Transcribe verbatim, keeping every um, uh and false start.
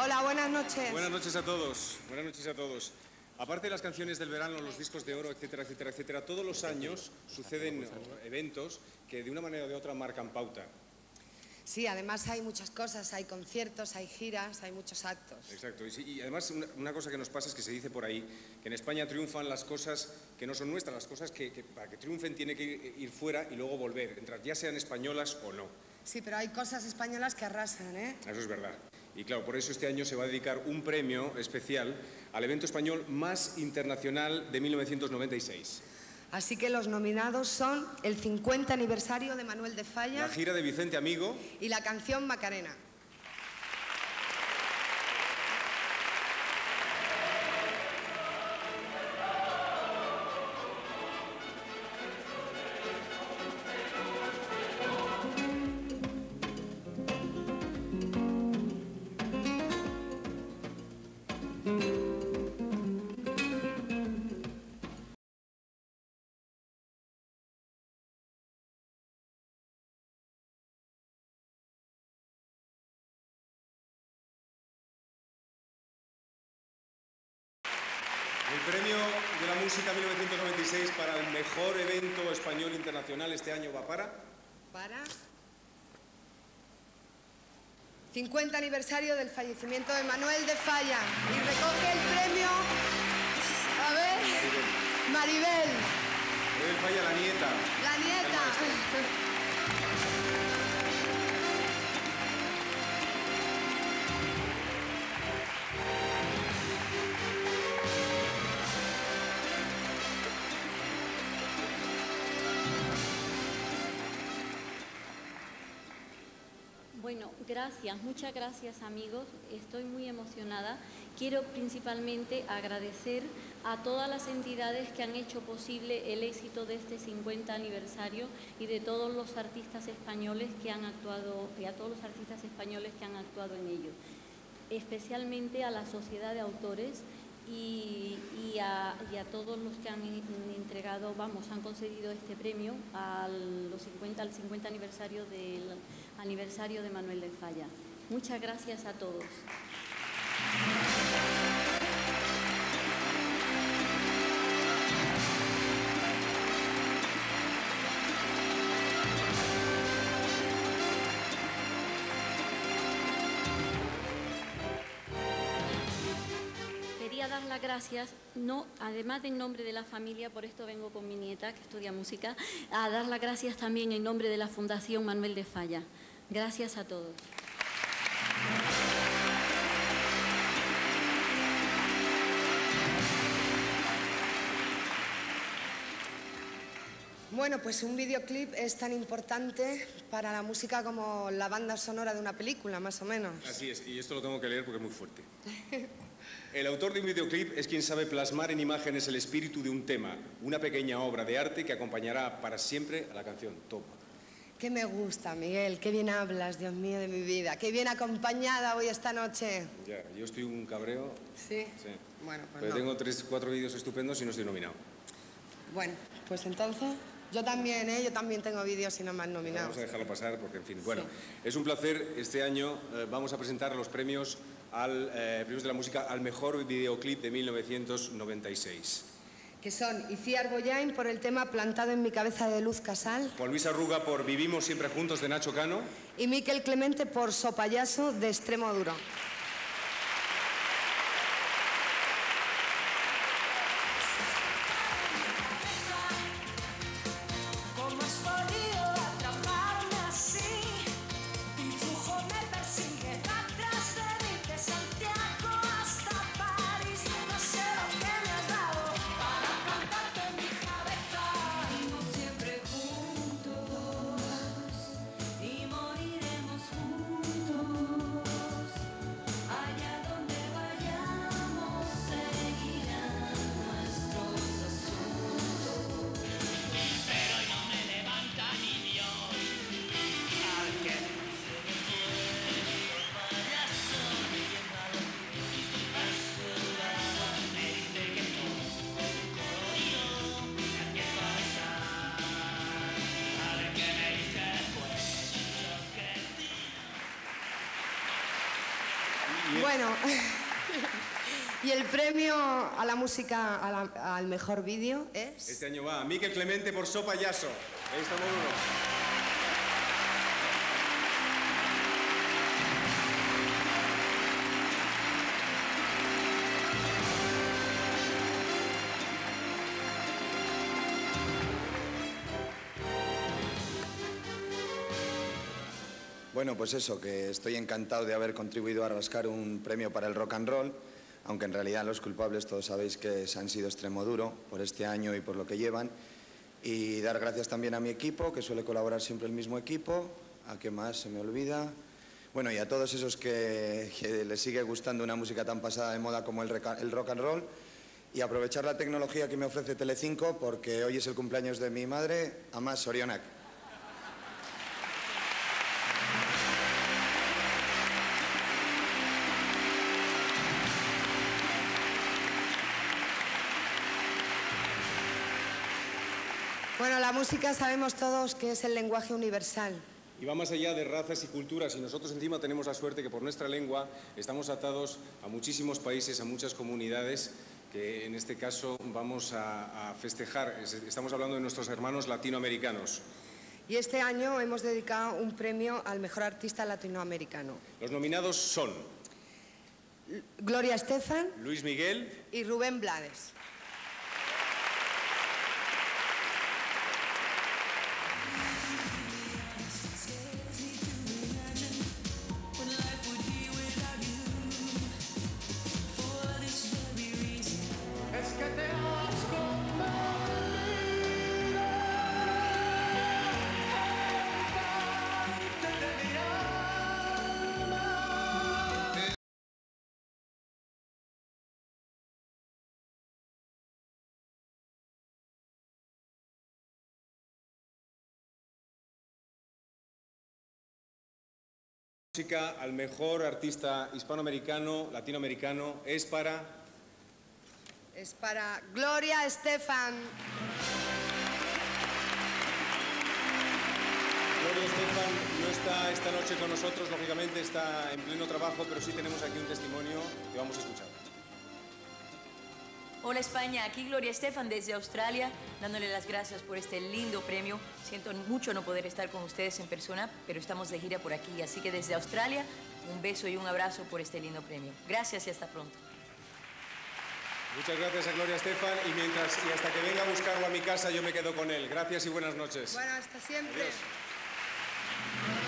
Hola, buenas noches. Buenas noches a todos. Buenas noches a todos. Aparte de las canciones del verano, los discos de oro, etcétera, etcétera, etcétera, todos los años suceden eventos que de una manera o de otra marcan pauta. Sí, además hay muchas cosas, hay conciertos, hay giras, hay muchos actos. Exacto, y, sí, y además una, una cosa que nos pasa es que se dice por ahí que en España triunfan las cosas que no son nuestras, las cosas que, que para que triunfen tiene que ir, ir fuera y luego volver, entrar, ya sean españolas o no. Sí, pero hay cosas españolas que arrasan, ¿eh? Eso es verdad. Y claro, por eso este año se va a dedicar un premio especial al evento español más internacional de mil novecientos noventa y seis. Así que los nominados son el cincuenta aniversario de Manuel de Falla, la gira de Vicente Amigo y la canción Macarena. El premio de la música mil novecientos noventa y seis para el mejor evento español internacional este año va para... Para... cincuenta aniversario del fallecimiento de Manuel de Falla. Y recoge el premio... A ver... Maribel. Maribel. Maribel Falla, la nieta. La nieta. Bueno, gracias, muchas gracias amigos, estoy muy emocionada. Quiero principalmente agradecer a todas las entidades que han hecho posible el éxito de este cincuenta aniversario y de todos los artistas españoles que han actuado, y a todos los artistas españoles que han actuado en ello. Especialmente a la Sociedad de Autores y, y, a, y a todos los que han entregado, vamos, han concedido este premio a los cincuenta, al cincuenta aniversario del aniversario de Manuel de Falla. Muchas gracias a todos. Quería dar las gracias, no, además de en nombre de la familia, por esto vengo con mi nieta que estudia música, a dar las gracias también en nombre de la Fundación Manuel de Falla. Gracias a todos. Bueno, pues un videoclip es tan importante para la música como la banda sonora de una película, más o menos. Así es, y esto lo tengo que leer porque es muy fuerte. El autor de un videoclip es quien sabe plasmar en imágenes el espíritu de un tema, una pequeña obra de arte que acompañará para siempre a la canción. Toma. Qué me gusta, Miguel, qué bien hablas, Dios mío, de mi vida. Qué bien acompañada hoy esta noche. Ya, yo estoy un cabreo. ¿Sí? Sí. Bueno, pues Pero no. tengo tres, cuatro vídeos estupendos y no estoy nominado. Bueno, pues entonces... Yo también, ¿eh? Yo también tengo vídeos y no me han nominado. Vamos a dejarlo pasar porque, en fin, bueno, sí. Es un placer. Este año eh, vamos a presentar los premios, al, eh, premios de la música al mejor videoclip de mil novecientos noventa y seis. Que son Iciar Boyain por el tema Plantado en mi cabeza de Luz Casal. Juan Luis Arruga por Vivimos siempre juntos de Nacho Cano. Y Miquel Clemente por So Payaso de Extremo Duro. Bueno, y el premio a la música, a la, al mejor vídeo es... Este año va a Miquel Clemente por So Payaso. Ahí estamos uno. Bueno, pues eso, que estoy encantado de haber contribuido a rascar un premio para el rock and roll, aunque en realidad los culpables todos sabéis que han sido Extremoduro por este año y por lo que llevan. Y dar gracias también a mi equipo, que suele colaborar siempre el mismo equipo. ¿A qué más se me olvida? Bueno, y a todos esos que, que les sigue gustando una música tan pasada de moda como el, el rock and roll. Y aprovechar la tecnología que me ofrece Telecinco, porque hoy es el cumpleaños de mi madre, Amas Sorionak. Bueno, la música sabemos todos que es el lenguaje universal. Y va más allá de razas y culturas, y nosotros encima tenemos la suerte que por nuestra lengua estamos atados a muchísimos países, a muchas comunidades, que en este caso vamos a, a festejar. Estamos hablando de nuestros hermanos latinoamericanos. Y este año hemos dedicado un premio al mejor artista latinoamericano. Los nominados son... Gloria Estefan, Luis Miguel y Rubén Blades. Música al mejor artista hispanoamericano, latinoamericano, es para... Es para Gloria Estefan. Gloria Estefan no está esta noche con nosotros, lógicamente está en pleno trabajo, pero sí tenemos aquí un testimonio que vamos a escuchar. Hola España, aquí Gloria Estefan desde Australia, dándole las gracias por este lindo premio. Siento mucho no poder estar con ustedes en persona, pero estamos de gira por aquí. Así que desde Australia, un beso y un abrazo por este lindo premio. Gracias y hasta pronto. Muchas gracias a Gloria Estefan y, mientras, y hasta que venga a buscarlo a mi casa yo me quedo con él. Gracias y buenas noches. Bueno, hasta siempre. Adiós.